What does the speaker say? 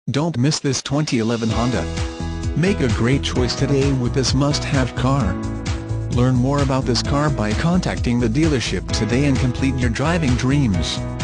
Don't miss this 2011 Honda. Make a great choice today with this must-have car. Learn more about this car by contacting the dealership today and complete your driving dreams.